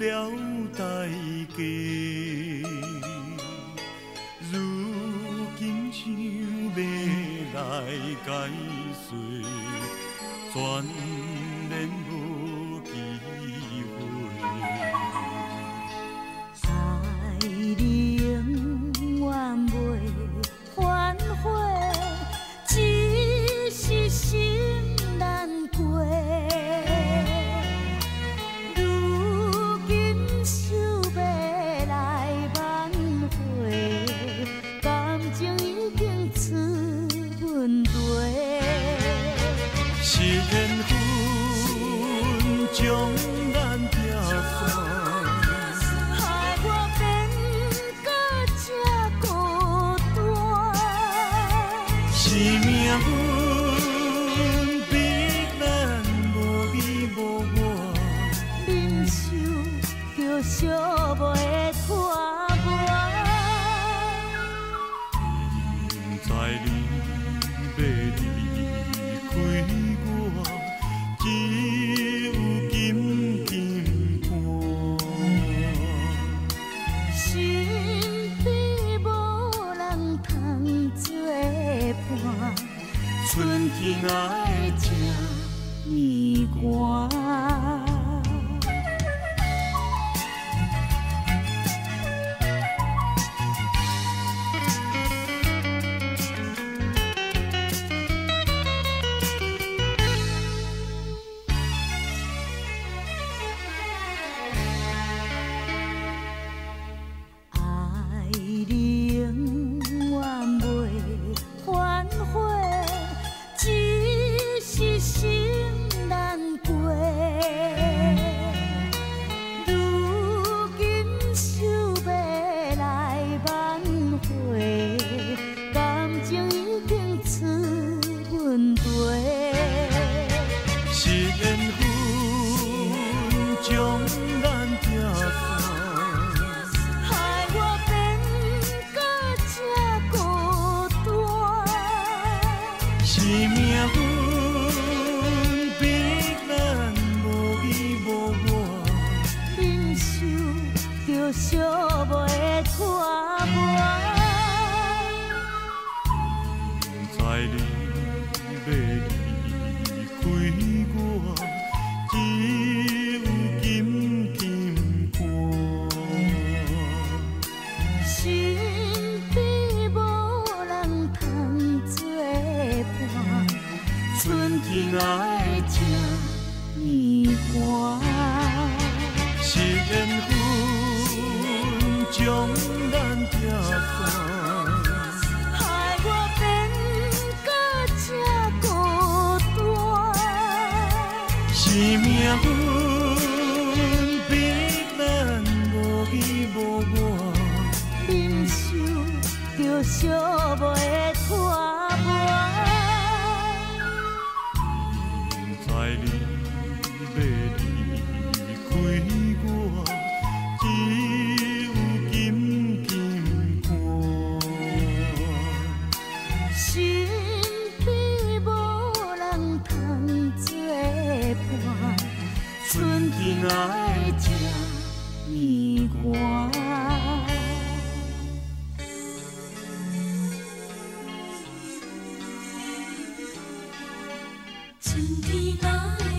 了代价。如今想要来解释，全然无机会。 爱你永远袂反悔，只是心难过。如今想要来挽回，感情已经出问题。 是缘分将咱拆散。是命运逼咱无依无我， 忍受着寂寞的拖磨。 不知你要离开我，只有紧紧看。 身边无人通作伴，春天爱这呢寒。爱你永远袂反悔，只是心难过。如今想要来挽回，感情已经出问题。 是缘分将咱拆散。是命运逼咱无依无我， 忍受着寂寞的拖磨。 不知你要离开我，只有紧紧看。 身边无人通作伴，春天爱这呢寒。 是缘分将咱拆散。 害我变到这孤单。 是命运逼咱无依无我， 忍受着寂寞的拖磨。 不知你要离开我，只有紧紧看。 身边无人通作伴，春天爱这呢寒。春天爱